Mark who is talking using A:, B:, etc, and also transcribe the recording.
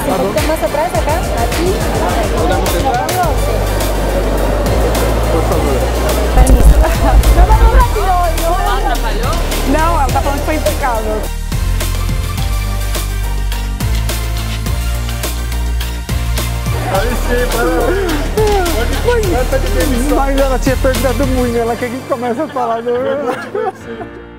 A: Un poquito más atrás, acá, aquí.
B: ¿Podemos entrar?
C: Por favor.
A: Permiso. No vamos rápido hoy, ¿no?
B: ¿Atrapalhou?
C: Não, ela tá falando que foi impecável.
D: Aí sim, parabéns. Essa de demissão.
C: Mas ela tinha perguntado muito, ela quer que comece a falar do...